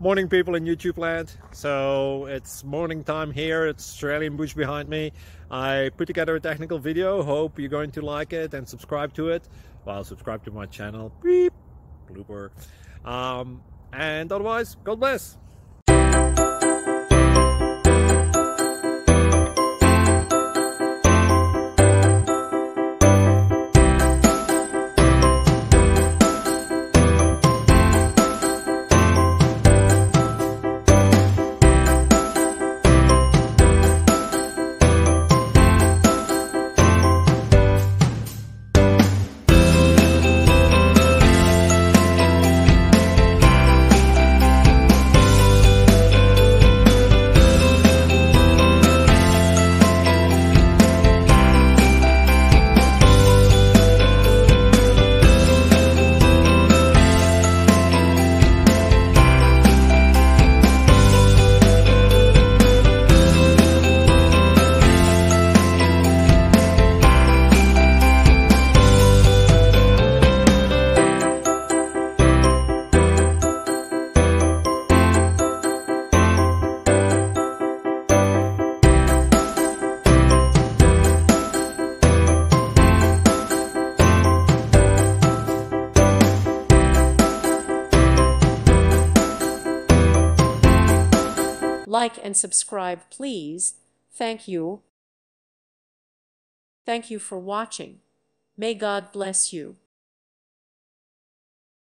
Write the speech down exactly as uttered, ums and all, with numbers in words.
Morning, people in YouTube land. So it's morning time here. It's Australian bush behind me. I put together a technical video. Hope you're going to like it and subscribe to it. Well, subscribe to my channel. Beep. Blooper. Um, and otherwise, God bless. Like and subscribe, please. Thank you. Thank you for watching. May God bless you.